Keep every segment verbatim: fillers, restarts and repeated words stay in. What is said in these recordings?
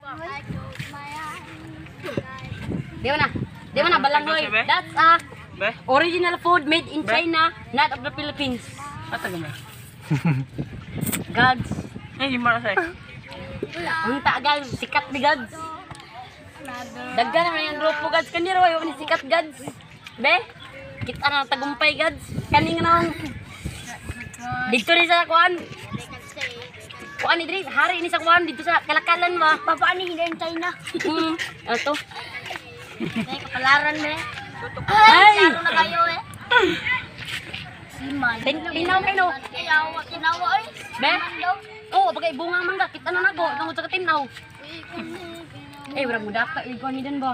Di mo na. Di mo na balangoy. That's a original food made in China, not of the Philippines. Ata gamay. Gods. Eh, gimana say? Unta gods, sikat ni gods. Daggan naman yung grupo gods kaniro, ayo ni sikat gods. Be, kita na tagumpay gods. Kaning nang dito rin sa kuan. Kuan ni diri, hari ni sa kuan dito sa Kalakalan ba? Papaan ni hindi China. Hmm, ato. May kapalaran be. Ay, ano na kayo eh? Siman. Tinaw kayo. Tinawa, tinawa ay. Be? Oo, bagay bunga mangga, kita na nago, tungod sa katinaw. Eh, wala mo daka, ikaw ni din ba?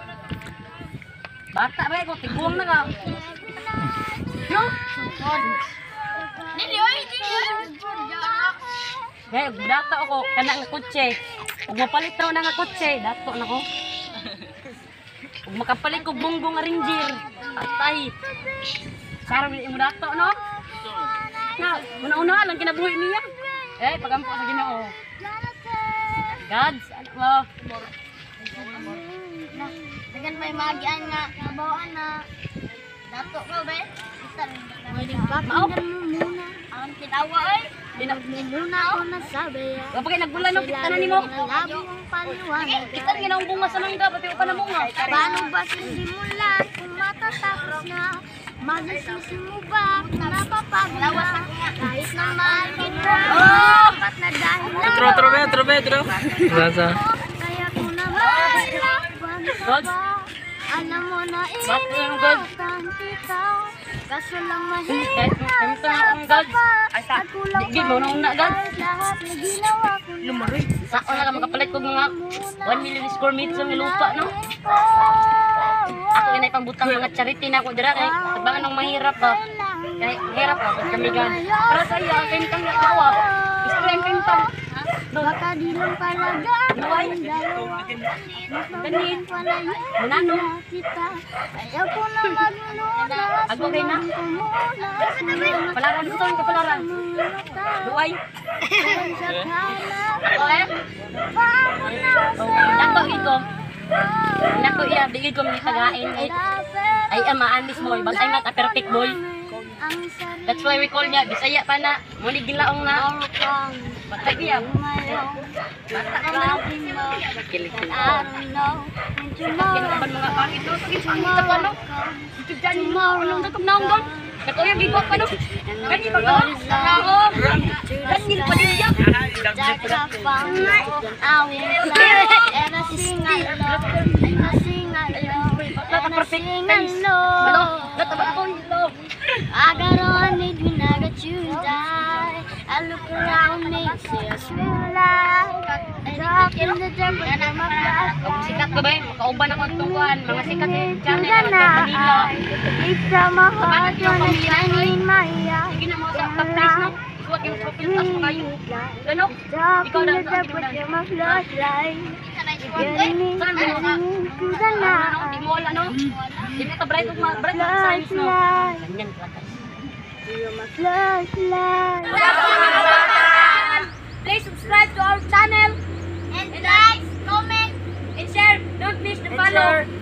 Bata ba ko, tiguang na ka. No? Dili oy, dili. Gaya, data ako, kana nga kutse. Kung mapalit na ako nga kutse, dato na ko. Kung makapalit ko bongbong nga ranger, atay. Sarang mo dato, no? Na, una-una lang kinabuhi niya. Eh, pagampo sa Ginoo. Gods, ano mo? Dagan may magian nga, nabawaan na. Dato ko ba? Mao? Ang tinawa ay. Muna ako nasabi. Kapag nagbulan no, kita na nimo. Kita na ginawang bunga sa mangga, pati pa na bunga. Paano ba sisimulan kung matatapos na? Magsisisi mo ba kung napapaglawa? Kahit naman kita, dapat na dahil lang. Tro, tro, tro, tro. Rasa. Kaya ko naman laban ba? Alam mo na ingatan kita. Kaso lang mahirap sa pa. At kulang pa rin lahat na ginawa ko na. Saan na ka makapalit ko mga one million square meters ng lupa, no? Ako yun ay pambutang mga charity na ako dira. Kaya sabangan ng mahirap ba? Kaya hirap ako sa kamigan. Para sa iyo, kentang nakawa. Gusto yung kentang. Baka di lang palaga ang dalawa. Mas mabuting palayan na kita. Ayaw ko na maglunas. Ako rin na. Palaran dito yung kapalaran. Luway. O eh? Dato ito. Dato iya. Bigay ko mga tagain. Ay amaanis mo. Bantay na ta perfect boy. That's why we call niya. Bisaya pa na. Muli gilaong na. Bata niya. Bata ka na. Kilikil ko. Kinaban mga pangit doon. Pagin pangit sa pano. Ito dyan yung mga ulong na kumnaong doon. Katoya bigwak pa doon. Kani ba ka? Ako. Kani pa din yan. I got on it when I got you and I I look around me, see a small light Dark in the dark, but I'm a flashlight Sikat ba ba? Makauban ako tuwan Mga sikat yung channel Manila It's from my heart, you're shining in my eyes Sige na mo sa place no? Suwag yung kapiltas mo kayo Gano? Ikaw na ang you're my flashlight You're me, into the night Di mo wala no? Di mo ka-bright of mga bright of signs no? Ganyan klakas You're my flashlight. Please subscribe to our channel and like, comment, and share. Don't miss the follow.